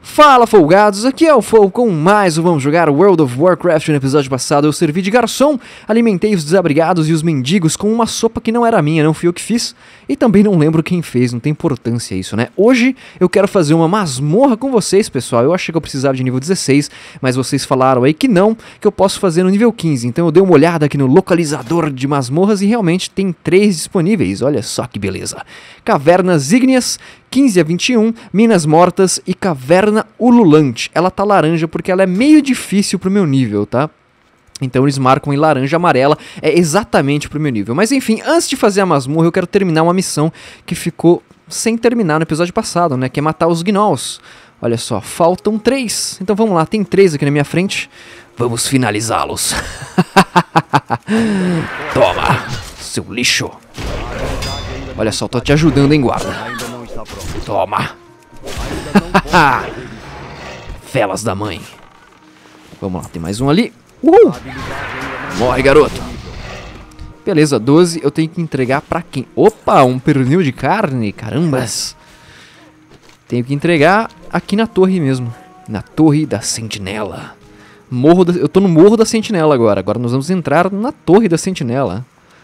Fala, folgados, aqui é o Fol com mais um Vamos Jogar World of Warcraft. No episódio passado eu servi de garçom, alimentei os desabrigados e os mendigos com uma sopa que não era minha, não fui eu que fiz, e também não lembro quem fez, não tem importância isso, né? Hoje eu quero fazer uma masmorra com vocês, pessoal. Eu achei que eu precisava de nível 16, mas vocês falaram aí que não, que eu posso fazer no nível 15, então eu dei uma olhada aqui no localizador de masmorras e realmente tem 3 disponíveis, olha só que beleza. Cavernas ígneas, 15 a 21, Minas Mortas e Caverna Ululante. Ela tá laranja porque ela é meio difícil pro meu nível, tá? Então eles marcam em laranja amarela, é exatamente pro meu nível. Mas enfim, antes de fazer a masmorra eu quero terminar uma missão que ficou sem terminar no episódio passado, né? Que é matar os gnolls. Olha só, faltam 3. Então vamos lá, tem 3 aqui na minha frente. Vamos finalizá-los. Toma, seu lixo. Olha só, tô te ajudando, hein, guarda. Toma. Felas da mãe. Vamos lá, tem mais um ali. Morre, garoto. Beleza, 12 eu tenho que entregar pra quem? Opa, um pernil de carne, carambas. Tenho que entregar aqui na torre mesmo. Na torre da sentinela. Eu tô no morro da sentinela agora. Agora nós vamos entrar na torre da sentinela.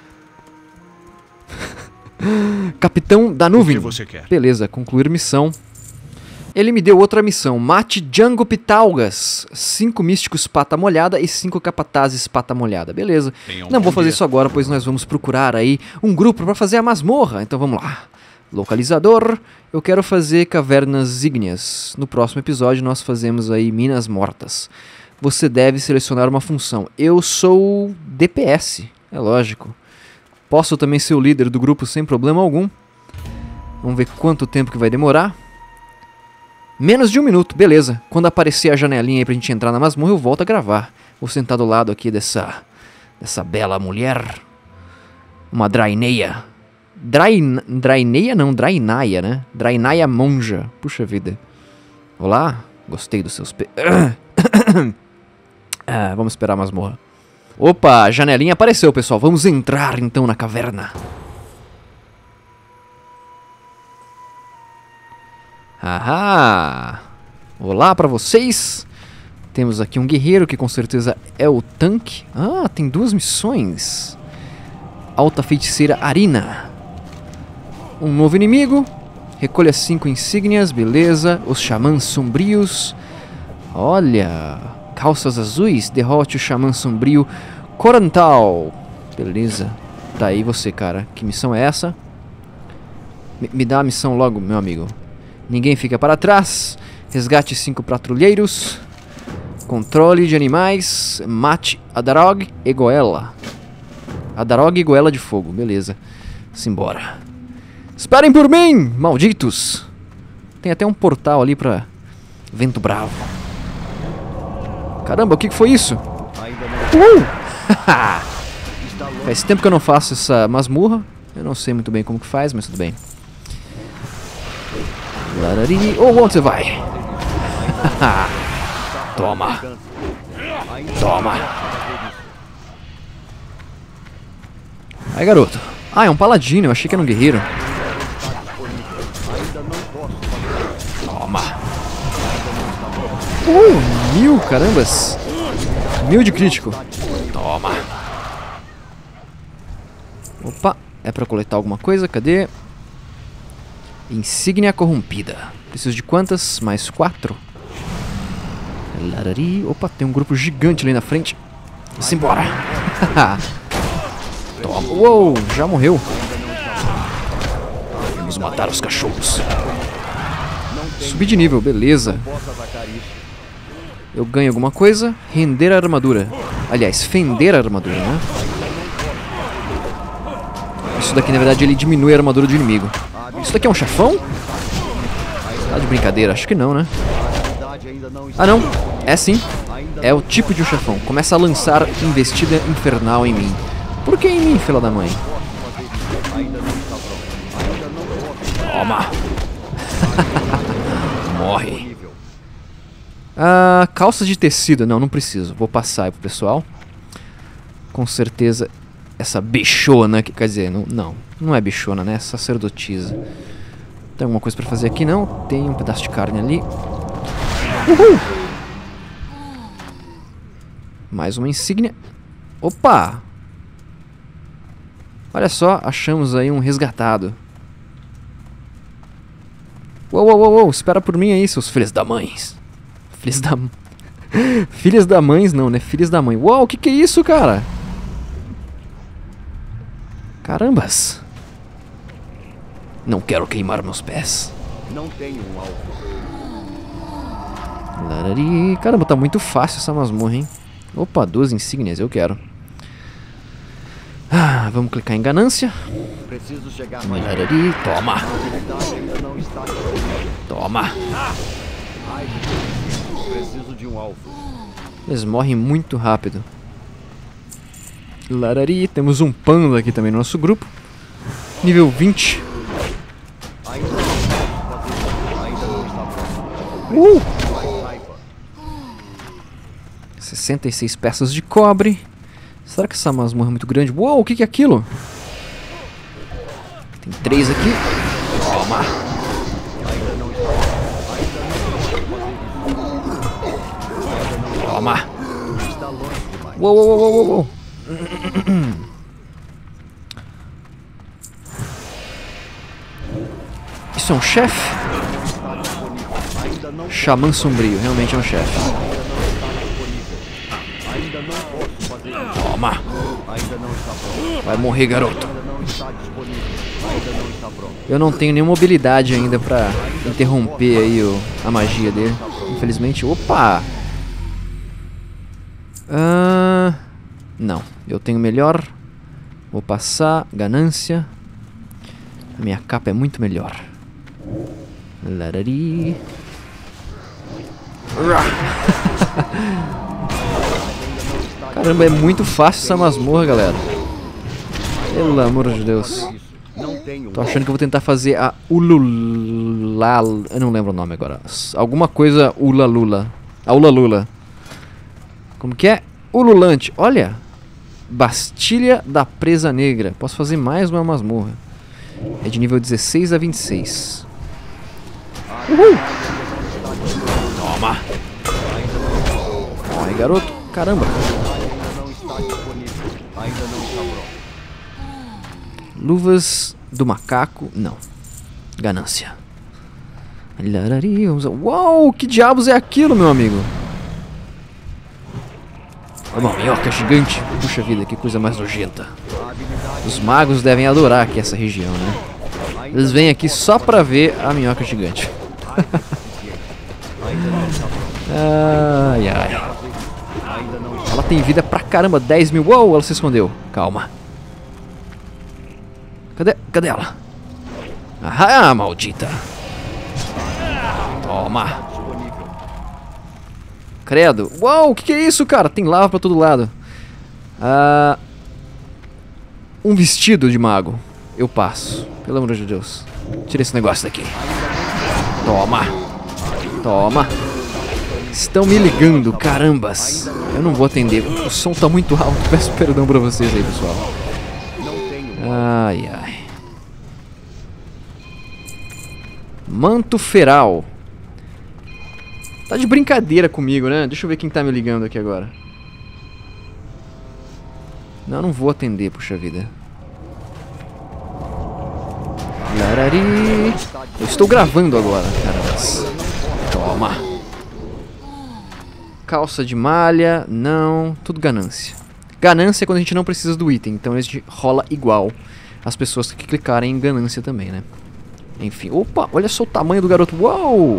Capitão da nuvem. O que você quer? Beleza, concluir missão. Ele me deu outra missão. Mate Django Pitalgas. 5 místicos pata molhada e 5 capatazes pata molhada. Beleza. Não vou fazer isso agora, pois nós vamos procurar aí um grupo para fazer a masmorra. Então vamos lá. Localizador. Eu quero fazer cavernas ígneas. No próximo episódio nós fazemos aí Minas Mortas. Você deve selecionar uma função. Eu sou DPS, é lógico. Posso também ser o líder do grupo sem problema algum. Vamos ver quanto tempo que vai demorar. Menos de 1 minuto, beleza. Quando aparecer a janelinha aí pra gente entrar na masmorra, eu volto a gravar. Vou sentar do lado aqui dessa bela mulher. Uma Draineia. Draineia não, Drainaia, né? Drainaia monja. Puxa vida. Olá, gostei dos seus vamos esperar a masmorra. Opa, a janelinha apareceu, pessoal. Vamos entrar então na caverna. Ahá! Olá pra vocês. Temos aqui um guerreiro que com certeza é o tanque. Ah, tem 2 missões. Alta feiticeira Arina. Um novo inimigo. Recolha 5 insígnias, beleza. Os xamãs sombrios. Olha... Calças azuis, derrote o xamã sombrio Corantal. Beleza. Tá aí você, cara. Que missão é essa? Me dá a missão logo, meu amigo. Ninguém fica para trás. Resgate 5 patrulheiros. Controle de animais. Mate Adarog e Goela. Adarog e Goela de fogo. Beleza. Simbora. Esperem por mim, malditos. Tem até um portal ali pra Vento Bravo. Caramba, o que foi isso? Faz tempo que eu não faço essa masmorra. Eu não sei muito bem como que faz, mas tudo bem. Oh, onde você vai? Toma. Toma. Aí, garoto. Ah, é um paladino. Eu achei que era um guerreiro. Toma. 1000, carambas. 1000 de crítico. Toma. Opa, é pra coletar alguma coisa? Cadê? Insígnia corrompida. Preciso de quantas? Mais 4. Opa, tem um grupo gigante ali na frente. Simbora. Toma. Uou, já morreu. Vamos matar os cachorros. Subir de nível, beleza. Eu ganho alguma coisa? Render a armadura. Aliás, fender a armadura, né? Isso daqui, na verdade, ele diminui a armadura do inimigo. Isso daqui é um chefão? Tá de brincadeira? Acho que não, né? Ah, não. É sim. É o tipo de um chefão. Começa a lançar investida infernal em mim. Por que em mim, filha da mãe? Toma. Morre. Calças de tecido. Não preciso. Vou passar aí pro pessoal. Com certeza essa bichona aqui. Quer dizer, não é bichona, né? É sacerdotisa. Tem alguma coisa pra fazer aqui? Não. Tem um pedaço de carne ali. Uhul! Mais uma insígnia. Opa! Olha só, achamos aí um resgatado. Uou, uou, uou, uou, espera por mim aí, seus filhos da mães. Filhos da... Filhas da mães não, né? Filhas da mãe. Uau, o que é isso, cara? Carambas. Não quero queimar meus pés. Não tenho um alvo. Larari. Caramba, tá muito fácil essa masmorra, hein? Opa, 2 insígnias, eu quero. Ah, vamos clicar em ganância. Preciso chegar mais. Larari, toma. A habilidade ainda não está disponível. Toma. Ai, preciso de um alvo. Eles morrem muito rápido. Larari, temos um panda aqui também no nosso grupo. Nível 20. Ainda não está pronto. Mais raiva. 66 peças de cobre. Será que essa masmorra é muito grande? Uou, o que é aquilo? Tem 3 aqui. Toma. Toma. Está longe demais. Uou, uou, uou, uou, uou. Isso é um chefe? Ainda não Xamã sombrio, realmente é um chefe. Ainda não posso fazer isso. Toma. Ainda não está pronto. Vai morrer, garoto. Ainda não está disponível. Ainda não está pronto. Eu não tenho nenhuma habilidade ainda pra interromper aí a magia dele. Infelizmente. Opa! Não, eu tenho melhor. Vou passar. Ganância. A minha capa é muito melhor. Larari. Caramba, é muito fácil essa masmorra, galera. Pelo amor de Deus. Não tenho. Tô achando que eu vou tentar fazer a Ulalula. Eu não lembro o nome agora. Alguma coisa Ulalula. A Ulalula. Como que é? Ululante. Olha. Bastilha da Presa Negra. Posso fazer mais uma masmorra. É de nível 16 a 26. Uhul. Toma. Morre, garoto. Caramba. Ainda não está disponível. Ainda não está pronto. Luvas do macaco. Não. Ganância. Larari, vamos... Uau, que diabos é aquilo, meu amigo? É uma minhoca gigante. Puxa vida, que coisa mais nojenta. Os magos devem adorar aqui essa região, né? Eles vêm aqui só pra ver a minhoca gigante. Ai, ai. Ela tem vida pra caramba, 10 mil. Uou, ela se escondeu. Calma. Cadê ela? Ah, maldita. Toma. Credo. Uau, o que é isso, cara? Tem lava pra todo lado. Um vestido de mago. Eu passo. Pelo amor de Deus. Tira esse negócio daqui. Toma. Toma. Estão me ligando, carambas. Eu não vou atender. O som tá muito alto. Peço perdão pra vocês aí, pessoal. Ai, ai. Manto feral. Tá de brincadeira comigo, né? Deixa eu ver quem tá me ligando aqui agora. Não, não vou atender, puxa vida. Larari. Eu estou gravando agora, caramba. Toma. Calça de malha. Não. Tudo ganância. Ganância é quando a gente não precisa do item. Então a gente rola igual as pessoas que clicarem em ganância também, né? Enfim. Opa, olha só o tamanho do garoto. Uou!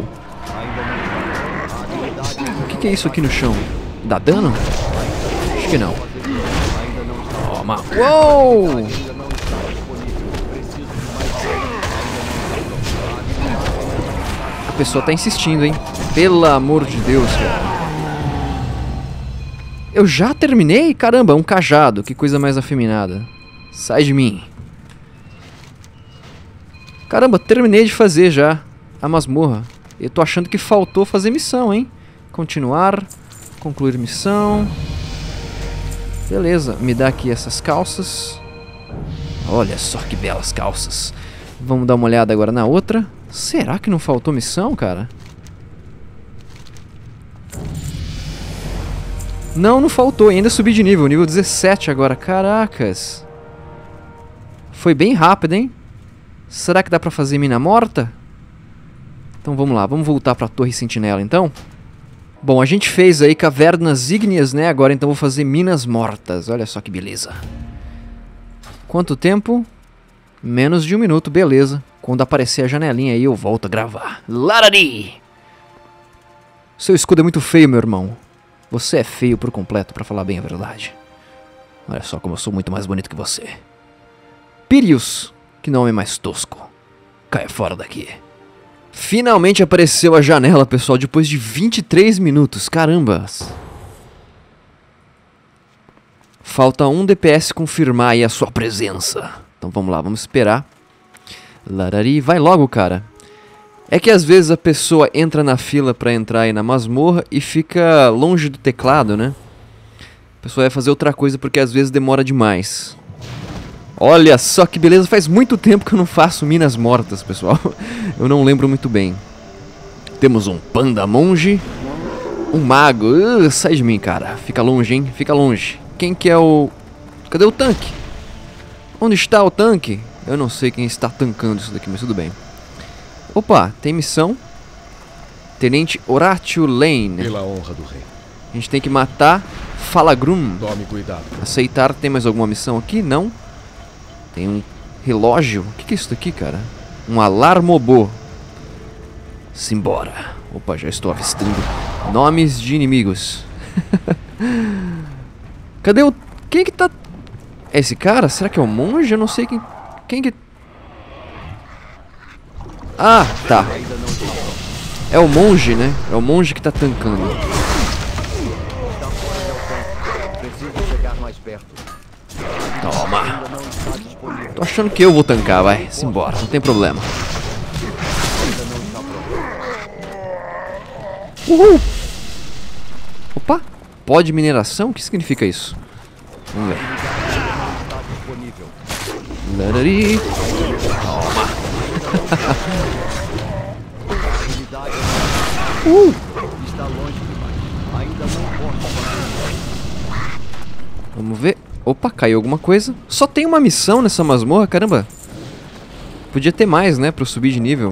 O que é isso aqui no chão? Dá dano? Acho que não. Toma. Uou! A pessoa tá insistindo, hein? Pelo amor de Deus, cara. Eu já terminei? Caramba, um cajado. Que coisa mais afeminada. Sai de mim. Caramba, terminei de fazer já a masmorra. Eu tô achando que faltou fazer missão, hein? Continuar. Concluir missão. Beleza, me dá aqui essas calças. Olha só que belas calças. Vamos dar uma olhada agora na outra. Será que não faltou missão, cara? Não, não faltou. Ainda subi de nível. Nível 17 agora. Caracas. Foi bem rápido, hein? Será que dá pra fazer mina morta? Então vamos lá. Vamos voltar pra Torre Sentinela, então. Bom, a gente fez aí cavernas ígneas, né? Agora então vou fazer minas mortas. Olha só que beleza. Quanto tempo? Menos de 1 minuto, beleza. Quando aparecer a janelinha aí eu volto a gravar. Larari! Seu escudo é muito feio, meu irmão. Você é feio por completo, pra falar bem a verdade. Olha só como eu sou muito mais bonito que você. Pirius, que nome mais tosco. Caia fora daqui. Finalmente apareceu a janela, pessoal, depois de 23 minutos. Carambas. Falta 1 DPS confirmar aí a sua presença. Então vamos lá, vamos esperar. Larari, vai logo, cara. É que às vezes a pessoa entra na fila pra entrar aí na masmorra e fica longe do teclado, né? A pessoa vai fazer outra coisa porque às vezes demora demais. Olha só que beleza, faz muito tempo que eu não faço minas mortas, pessoal. Eu não lembro muito bem. Temos um panda monge. Um mago. Sai de mim, cara. Fica longe, hein? Fica longe. Quem que é o... Cadê o tanque? Onde está o tanque? Eu não sei quem está tancando isso daqui, mas tudo bem. Opa, tem missão. Tenente Horatio Lane. Pela honra do rei. A gente tem que matar Falagrum. Tome cuidado. Aceitar. Tem mais alguma missão aqui? Não. Tem um relógio. O que é isso daqui, cara? Um alarmobô. Simbora. Opa, já estou avistando nomes de inimigos. Cadê o... Quem que tá... É esse cara? Será que é o monge? Eu não sei quem... Quem que... Ah, tá. É o monge, né? É o monge que tá tancando. Preciso chegar mais perto. Toma. Tô achando que eu vou tancar, vai. Simbora, não tem problema. Uhul. Opa. Pó de mineração? O que significa isso? Vamos ver. Larari. Toma. Está longe demais. Ainda não posso. Vamos ver. Opa, caiu alguma coisa. Só tem uma missão nessa masmorra, caramba. Podia ter mais, né, pra eu subir de nível.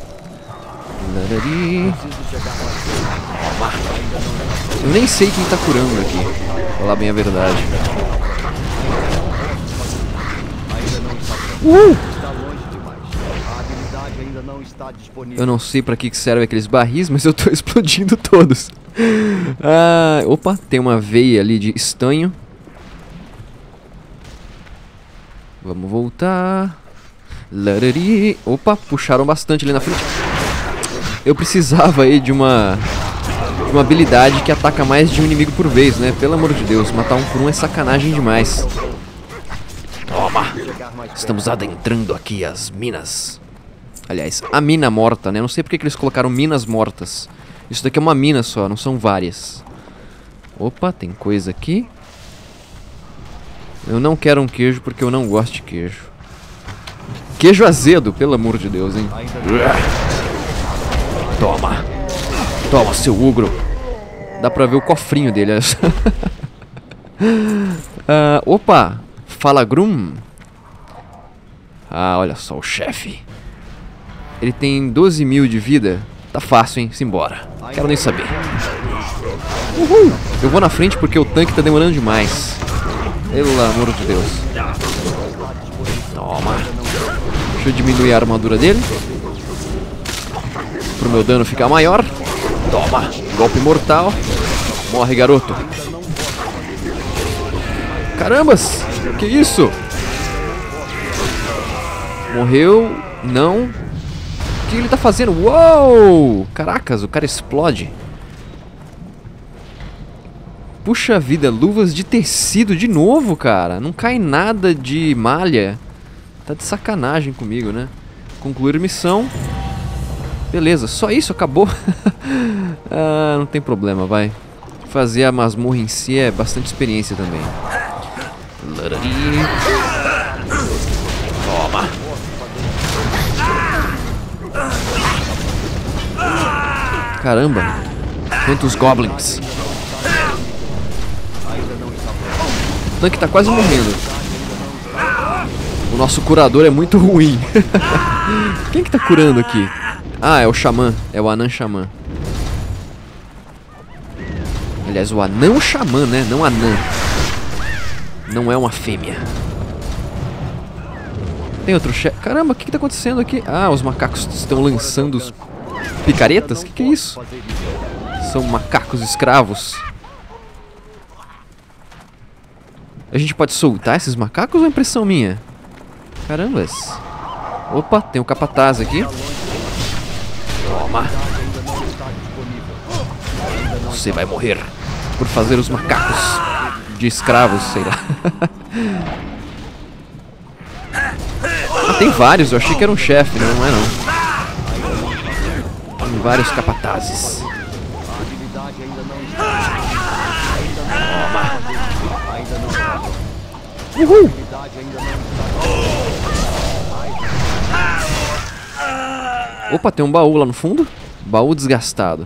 Larari. Toma. Eu nem sei quem tá curando aqui. Pra falar bem a verdade. Está longe demais. A habilidade ainda não está disponível. Eu não sei pra que servem aqueles barris, mas eu tô explodindo todos. Ah, opa, tem uma veia ali de estanho. Vamos voltar. Larari. Opa, puxaram bastante ali na frente. Eu precisava aí de uma habilidade que ataca mais de um inimigo por vez, né? Pelo amor de Deus, matar um por um é sacanagem demais. Toma! Estamos adentrando aqui as minas. Aliás, a mina morta, né? Não sei porque que eles colocaram minas mortas. Isso daqui é uma mina só, não são várias. Opa, tem coisa aqui. Eu não quero um queijo porque eu não gosto de queijo. Queijo azedo, pelo amor de Deus, hein? Toma. Toma, seu ogro. Dá pra ver o cofrinho dele, olha só. Opa. Falagrum. Ah, olha só, o chefe. Ele tem 12 mil de vida. Tá fácil, hein? Simbora. Quero nem saber. Uhul. Eu vou na frente porque o tanque tá demorando demais. Pelo amor de Deus. Toma. Deixa eu diminuir a armadura dele. Pro meu dano ficar maior. Toma. Golpe mortal. Morre, garoto. Carambas. Que isso? Morreu. Não. O que ele tá fazendo? Uou! Caracas, o cara explode. Puxa vida, luvas de tecido de novo, cara. Não cai nada de malha. Tá de sacanagem comigo, né? Concluir missão. Beleza, só isso, acabou. Ah, não tem problema, vai. Fazer a masmorra em si é bastante experiência também. Toma. Caramba. Quantos goblins. tanque tá quase morrendo. O nosso curador é muito ruim. Quem que tá curando aqui? Ah, é o xamã. É o anã xamã. Aliás, o anão xamã, né? Não anã. Não é uma fêmea. Tem outro chefe. Caramba, o que tá acontecendo aqui? Ah, os macacos estão lançando os picaretas? Que é isso? São macacos escravos. A gente pode soltar esses macacos ou é impressão minha? Carambas. Opa, tem um capataz aqui. Toma. Você vai morrer por fazer os macacos de escravos, sei lá. Ah, tem vários, eu achei que era um chefe, né? Não é não. Tem vários capatazes. Toma. Uhul. Opa, tem um baú lá no fundo. Baú desgastado.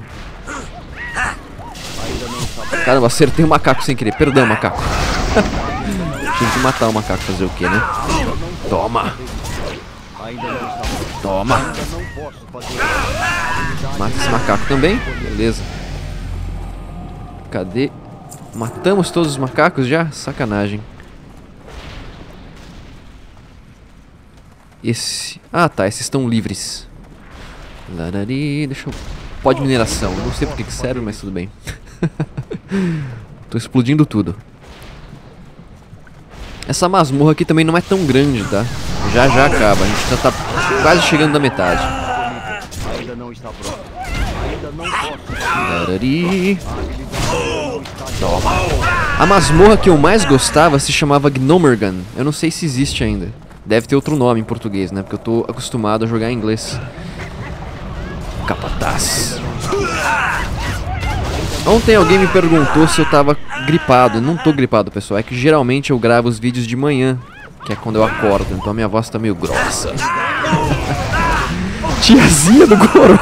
Caramba, acertei o macaco sem querer. Perdão, macaco. Tinha que matar o macaco, fazer o quê, né? Toma. Toma. Mata esse macaco também. Beleza. Cadê? Matamos todos os macacos já? Sacanagem. Esse... Ah, tá. Esses estão livres. Larari, deixa eu... Pó de mineração. Não sei porque que serve, mas tudo bem. Tô explodindo tudo. Essa masmorra aqui também não é tão grande, tá? Já já acaba. A gente já tá quase chegando na metade. Larari. Toma. A masmorra que eu mais gostava se chamava Gnomergan. Eu não sei se existe ainda. Deve ter outro nome em português, né? Porque eu tô acostumado a jogar em inglês. Capataz. Ontem alguém me perguntou se eu tava gripado. Não tô gripado, pessoal. É que geralmente eu gravo os vídeos de manhã, que é quando eu acordo. Então a minha voz tá meio grossa. Tiazinha do Goró.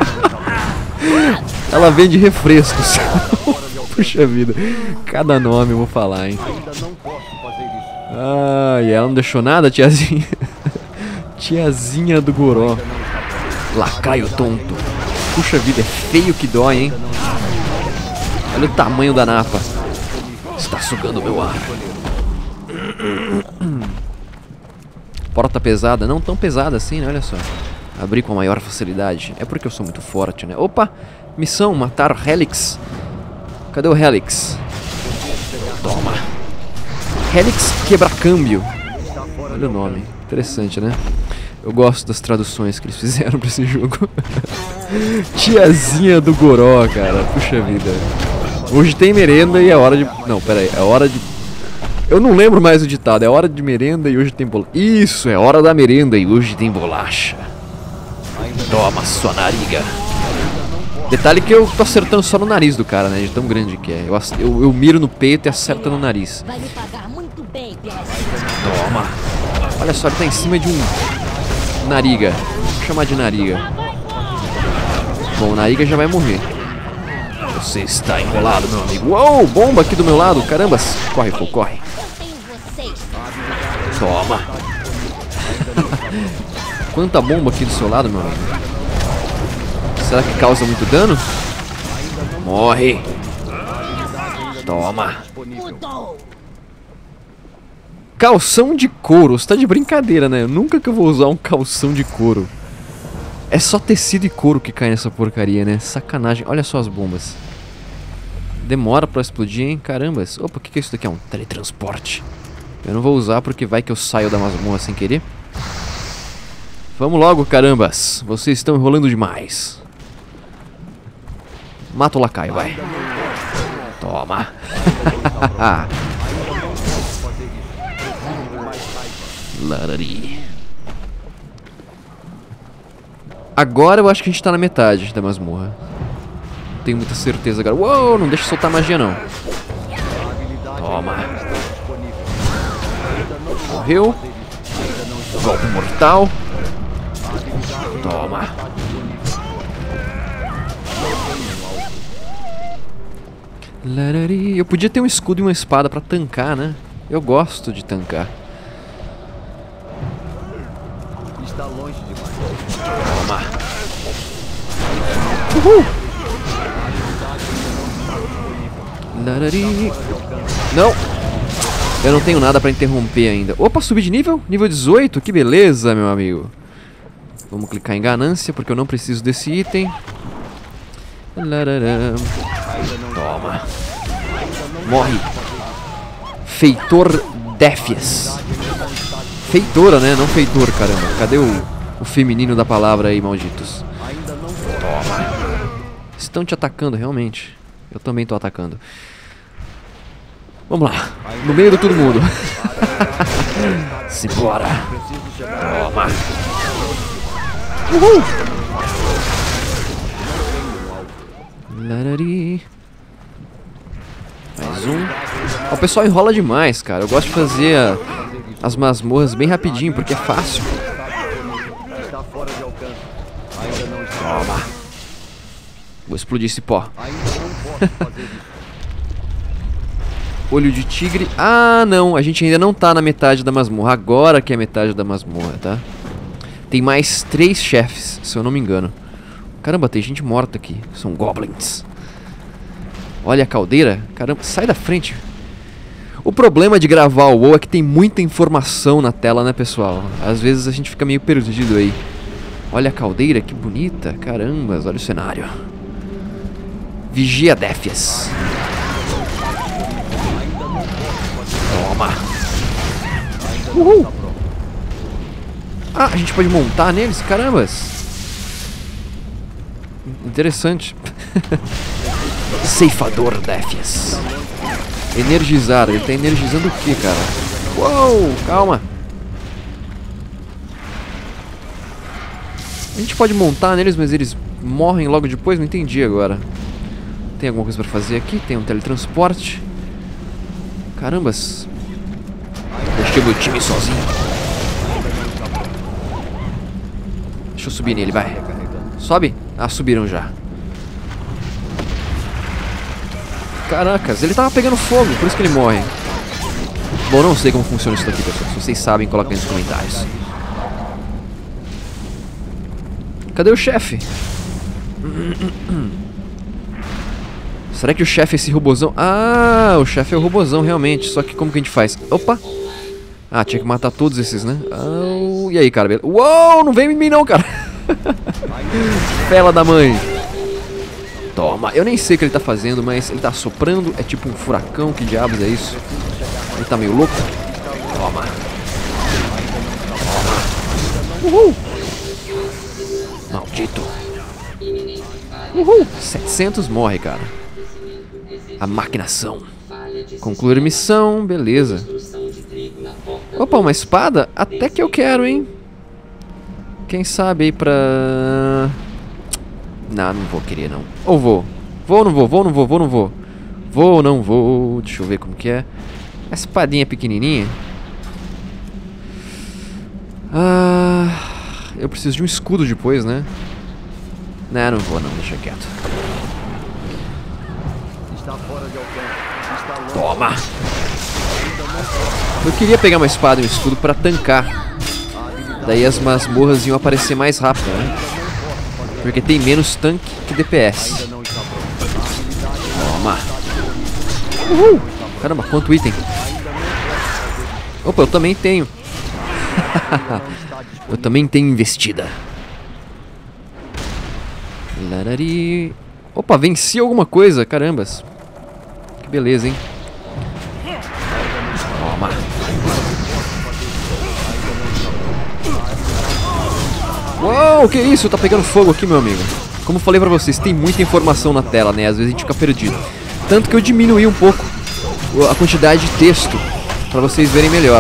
Ela vende refrescos. Puxa vida. Cada nome eu vou falar, hein. Ai, ela não deixou nada, tiazinha. Tiazinha do Goró. Lacaio tonto. Puxa vida, é feio que dói, hein. Olha o tamanho da napa. Está sugando meu ar. Porta pesada. Não tão pesada assim, né? Olha só. Abri com a maior facilidade. É porque eu sou muito forte, né? Opa! Missão, matar Helix. Cadê o Helix? Toma. Helix quebra-câmbio. Olha o nome. Interessante, né? Eu gosto das traduções que eles fizeram pra esse jogo. Tiazinha do Goró, cara. Puxa vida. Hoje tem merenda e é hora de... Não, pera aí. É hora de... Eu não lembro mais o ditado. É hora de merenda e hoje tem bolacha. Isso, é hora da merenda e hoje tem bolacha. Toma, sua nariga. Detalhe que eu tô acertando só no nariz do cara, né? De tão grande que é. Eu miro no peito e acerto no nariz. Toma. Olha só, ele tá em cima de um... Nariga. Vou chamar de nariga. Bom, o nariga já vai morrer. Você está enrolado, meu amigo. Uou, bomba aqui do meu lado. Caramba, corre, pô, corre. Toma. Quanta bomba aqui do seu lado, meu amigo. Será que causa muito dano? Morre. Toma. Calção de couro. Você tá de brincadeira, né? Nunca que eu vou usar um calção de couro. É só tecido e couro que cai nessa porcaria, né? Sacanagem. Olha só as bombas. Demora pra explodir, hein? Carambas. Opa, o que é isso daqui? É um teletransporte. Eu não vou usar porque vai que eu saio da masmorra sem querer. Vamos logo, carambas. Vocês estão enrolando demais. Mata o lacaio, vai. Toma. Larari. Agora eu acho que a gente tá na metade da masmorra. Não tenho muita certeza agora. Uou, não deixa eu soltar magia não. Toma. Morreu. Golpe mortal. Toma. Larari. Eu podia ter um escudo e uma espada pra tancar, né? Eu gosto de tancar. Está longe demais. Toma. Uhul. Larari. Não. Eu não tenho nada pra interromper ainda. Opa, subi de nível? Nível 18, que beleza, meu amigo. Vamos clicar em ganância, porque eu não preciso desse item. Larará. Toma. Morre. Feitor Défias. Feitora, né? Não feitor, caramba. Cadê o feminino da palavra aí, malditos? Toma. Estão te atacando, realmente. Eu também tô atacando. Vamos lá. No meio de todo mundo. Simbora. Toma. Uhul. Larari. Mais um. O pessoal enrola demais, cara. Eu gosto de fazer as masmorras bem rapidinho, porque é fácil. Está fora de alcance. Ainda não está. Toma. Vou explodir esse pó. Ainda não posso fazer isso. Olho de tigre. Ah, não. A gente ainda não tá na metade da masmorra. Agora que é a metade da masmorra, tá? Tem mais 3 chefes, se eu não me engano. Caramba, tem gente morta aqui. São goblins. Olha a caldeira. Caramba, sai da frente. O problema de gravar o WoW é que tem muita informação na tela, né, pessoal? Às vezes a gente fica meio perdido aí. Olha a caldeira, que bonita. Caramba, olha o cenário. Vigia Défias. Toma. Uhul. Ah, a gente pode montar neles? Carambas. Interessante. Ceifador Défias. Energizar. Ele tá energizando o que, cara? Uou, calma. A gente pode montar neles, mas eles morrem logo depois? Não entendi agora. Tem alguma coisa pra fazer aqui? Tem um teletransporte. Carambas. Deixei meu time sozinho. Deixa eu subir nele, vai. Sobe? Ah, subiram já. Caracas, ele tava pegando fogo, por isso que ele morre. Bom, não sei como funciona isso daqui, pessoal. Se vocês sabem, coloquem nos comentários. Cadê o chefe? Será que o chefe é esse robozão? Ah, o chefe é o robozão, realmente. Só que como que a gente faz? Opa! Ah, tinha que matar todos esses, né? Oh, e aí, cara? Beleza? Uou, não vem em mim não, cara. Fela da mãe. Toma. Eu nem sei o que ele tá fazendo, mas ele tá soprando. É tipo um furacão, que diabos é isso? Ele tá meio louco. Toma. Toma. Uhul. Maldito. Uhul. 700 morre, cara. A maquinação. Concluir missão, beleza. Opa, uma espada? Até que eu quero, hein? Quem sabe aí pra... Não, não vou querer, não. Ou vou? Vou ou não vou? Vou ou não vou? Vou ou não vou? Vou ou não vou? Deixa eu ver como que é. A espadinha pequenininha. Ah... Eu preciso de um escudo depois, né? Não, não vou não, deixa quieto. Está fora de alcance. Está longe. Toma! Eu queria pegar uma espada e um escudo pra tancar. Daí as masmorras iam aparecer mais rápido, né? Porque tem menos tanque que DPS. Toma! Uhul! Caramba, quanto item! Opa, eu também tenho. Eu também tenho investida. Larari. Opa, venci alguma coisa, carambas. Que beleza, hein? Toma. Uou, que isso? Tá pegando fogo aqui, meu amigo. Como eu falei pra vocês, tem muita informação na tela, né? Às vezes a gente fica perdido. Tanto que eu diminuí um pouco a quantidade de texto pra vocês verem melhor.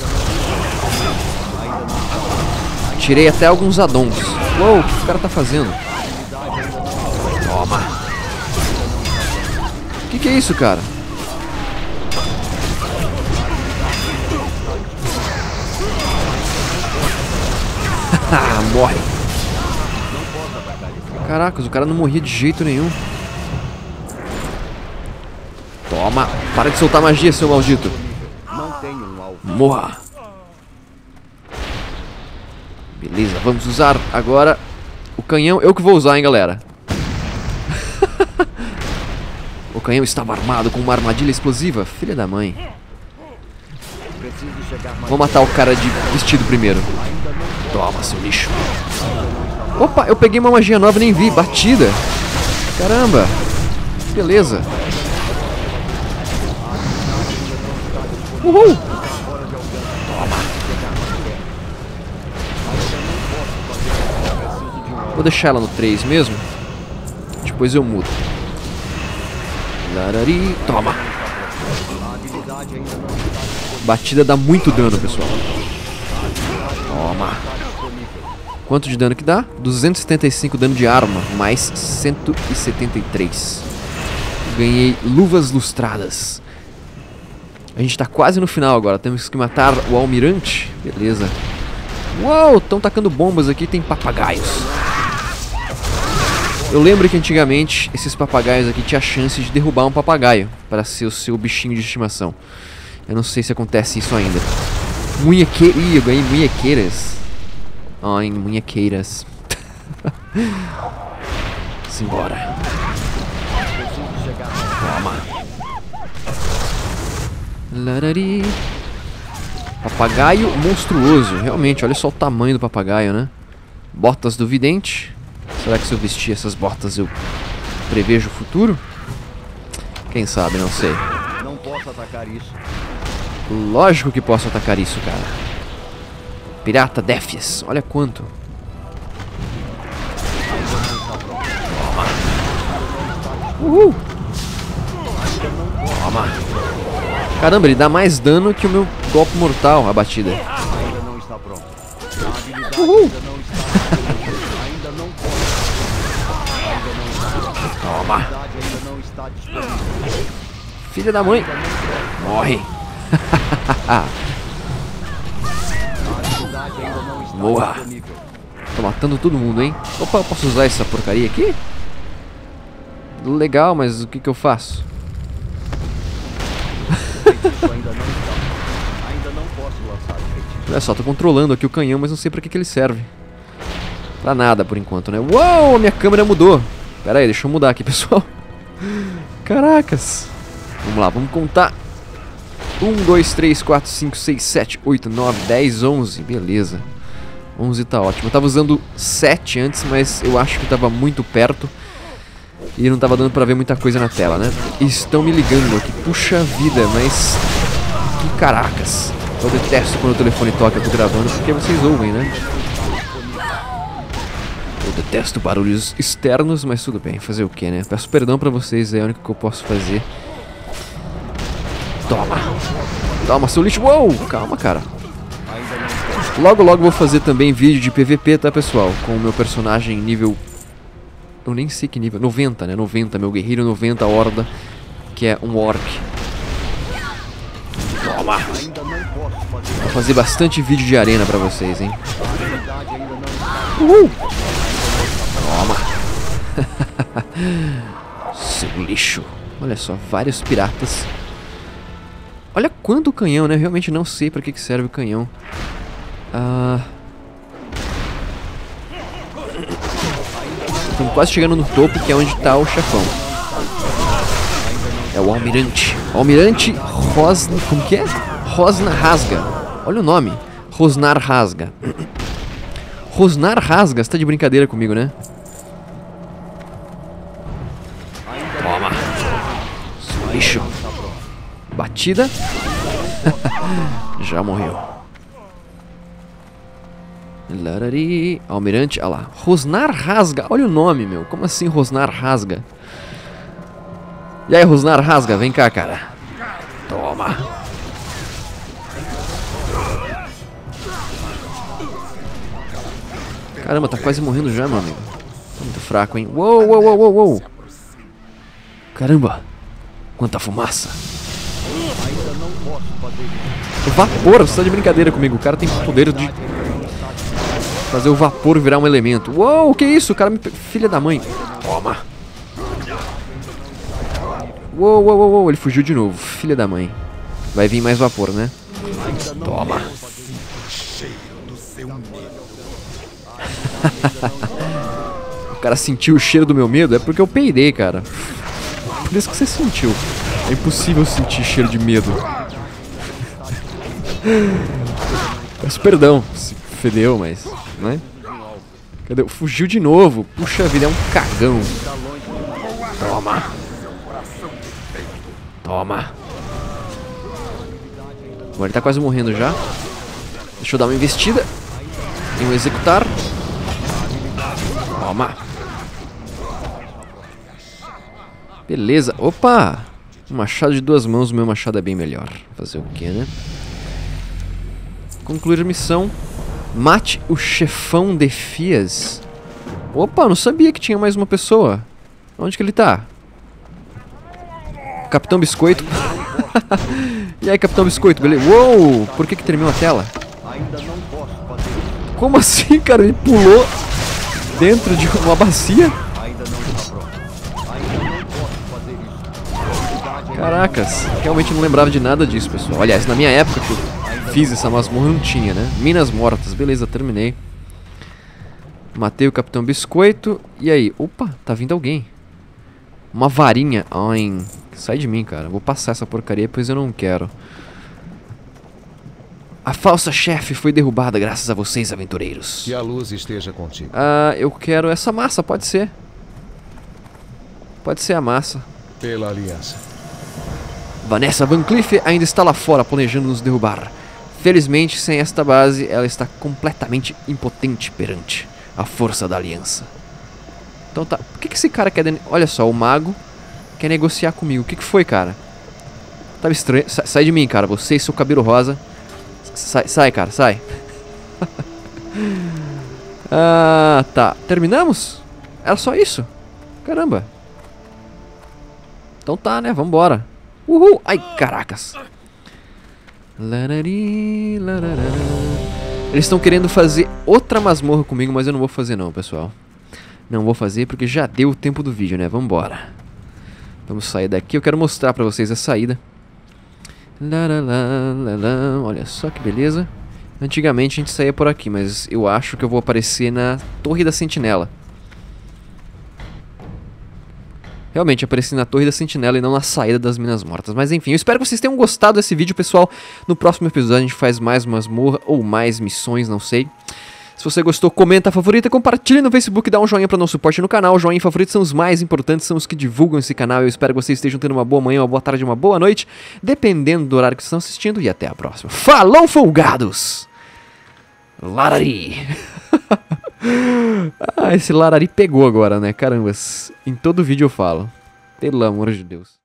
Tirei até alguns addons. Uou, o que o cara tá fazendo? Toma. O que é isso, cara? Morre. Caracas, o cara não morria de jeito nenhum. Toma. Para de soltar magia, seu maldito. Morra. Beleza, vamos usar agora o canhão. Eu que vou usar, hein, galera. O canhão estava armado com uma armadilha explosiva. Filha da mãe. Vou matar o cara de vestido primeiro. Toma, seu lixo. Opa, eu peguei uma magia nova e nem vi. Batida. Caramba. Beleza. Uhul. Toma. Vou deixar ela no 3 mesmo. Depois eu mudo. Larari. Toma. Batida dá muito dano, pessoal. Toma. Quanto de dano que dá? 275 dano de arma, mais 173. Ganhei luvas lustradas. A gente tá quase no final agora. Temos que matar o almirante. Beleza. Uou, estão tacando bombas aqui. Tem papagaios. Eu lembro que antigamente esses papagaios aqui tinham a chance de derrubar um papagaio para ser o seu bichinho de estimação. Eu não sei se acontece isso ainda. Ih, eu ganhei munhequeiras. Ai, munhequeiras. Simbora. Toma. Larari. Papagaio monstruoso. Realmente, olha só o tamanho do papagaio, né? Botas do vidente. Será que se eu vestir essas botas eu prevejo o futuro? Quem sabe, não sei. Não posso atacar isso. Lógico que posso atacar isso, cara. Pirata Defias, olha quanto. Toma. Uhul. Toma. Caramba, ele dá mais dano que o meu golpe mortal, a batida. Ainda não está pronto. A habilidade Uhul. ainda não está. Ainda não pode. Ainda não está. Toma. A habilidade ainda não está disponível. Filha da mãe. Morre. A habilidade ainda não está Morra. disponível. Tô matando todo mundo, hein? Opa, eu posso usar essa porcaria aqui? Legal, mas o que eu faço? Feitiço ainda não está. Ainda não posso lançar o feitiço. Olha só, tô controlando aqui o canhão, mas não sei pra que ele serve. Pra nada, por enquanto, né? Uou, a minha câmera mudou. Pera aí, deixa eu mudar aqui, pessoal. Caracas. Vamos lá, vamos contar. 1, 2, 3, 4, 5, 6, 7, 8, 9, 10, 11. Beleza. 11 tá ótimo. Eu tava usando 7 antes, mas eu acho que tava muito perto. E não tava dando pra ver muita coisa na tela, né? E estão me ligando aqui. Puxa vida, mas... Que caracas. Eu detesto quando o telefone toca, eu tô gravando, porque vocês ouvem, né? Eu detesto barulhos externos, mas tudo bem. Fazer o que, né? Peço perdão pra vocês, é o único que eu posso fazer. Toma. Toma, seu lixo. Uou, calma, cara. Logo, logo vou fazer também vídeo de PVP, tá, pessoal? Com o meu personagem nível... Eu nem sei que nível. 90, né? 90, meu guerreiro 90, horda. Que é um orc. Toma. Vou fazer bastante vídeo de arena pra vocês, hein? Uhul. Toma. Seu lixo. Olha só, vários piratas. Olha quanto canhão, né? Realmente não sei pra que serve o canhão. Estamos quase chegando no topo, que é onde tá o chefão. É o almirante. Almirante Rosna... Como que é? Rosna Rasga. Olha o nome. Rosnar Rasga. Rosnar Rasga? Você tá de brincadeira comigo, né? Toma. Seu lixo. Batida. Já morreu. Larari. Almirante, olha lá. Rosnar Rasga. Olha o nome, meu. Como assim Rosnar Rasga? E aí, Rosnar Rasga? Vem cá, cara. Toma. Caramba, tá quase morrendo já, meu amigo. Tá muito fraco, hein? Uou, uou, uou, uou, uou. Caramba. Quanta fumaça. Vapor, você tá de brincadeira comigo. O cara tem poder de fazer o vapor virar um elemento. Uou, que isso? O cara me... Filha da mãe. Toma. Uou, uou, uou, uou. Ele fugiu de novo. Filha da mãe. Vai vir mais vapor, né? Toma. O cara sentiu o cheiro do meu medo? É porque eu peidei, cara. Por isso que você sentiu. É impossível sentir cheiro de medo. Peço perdão se fedeu, mas... né? Cadê? Fugiu de novo. Puxa vida, é um cagão. Toma. Toma. Agora ele tá quase morrendo já. Deixa eu dar uma investida. Tem um executar. Toma. Beleza. Opa! Um machado de 2 mãos. O meu machado é bem melhor. Fazer o que, né? Concluir a missão. Mate o chefão de Fias. Opa, não sabia que tinha mais uma pessoa. Onde que ele tá? Capitão Biscoito. E aí, Capitão Biscoito, beleza? Uou! Por que terminou a tela? Como assim, cara? Ele pulou dentro de uma bacia? Caracas, realmente não lembrava de nada disso, pessoal. Aliás, na minha época que eu fiz essa masmorra não tinha, né? Minas Mortas, beleza, terminei. Matei o Capitão Biscoito. E aí? Opa, tá vindo alguém. Uma varinha. Ai, sai de mim, cara. Vou passar essa porcaria, pois eu não quero. A falsa chefe foi derrubada graças a vocês, aventureiros. Que a luz esteja contigo. Ah, eu quero essa massa, pode ser. Pode ser a massa. Pela aliança. Vanessa Van Cleef ainda está lá fora planejando nos derrubar. Felizmente, sem esta base, ela está completamente impotente perante a força da aliança. Então tá, por que esse cara quer... Olha só, o mago quer negociar comigo. O que foi, cara? Tava estranho. Sai de mim, cara. Você e seu cabelo rosa. Sai, cara, sai. Ah, tá. Terminamos? Era só isso? Caramba. Então tá, né? Vambora. Uhul. Ai, caracas. Larari, larará. Eles estão querendo fazer outra masmorra comigo, mas eu não vou fazer não, pessoal. Não vou fazer porque já deu o tempo do vídeo, né? Vambora. Vamos sair daqui. Eu quero mostrar pra vocês a saída. Olha só que beleza. Antigamente a gente saía por aqui, mas eu acho que eu vou aparecer na Torre da Sentinela. Realmente, apareci na Torre da Sentinela e não na saída das Minas Mortas. Mas enfim, eu espero que vocês tenham gostado desse vídeo, pessoal. No próximo episódio a gente faz mais masmorra ou mais missões, não sei. Se você gostou, comenta, favorita, compartilha no Facebook, dá um joinha para nosso suporte no canal. Joinha e favorito são os mais importantes, são os que divulgam esse canal. Eu espero que vocês estejam tendo uma boa manhã, uma boa tarde, uma boa noite, dependendo do horário que vocês estão assistindo. E até a próxima. Falou, folgados! Larari! Ah, esse Larari pegou agora, né? Carambas. Em todo vídeo eu falo. Pelo amor de Deus.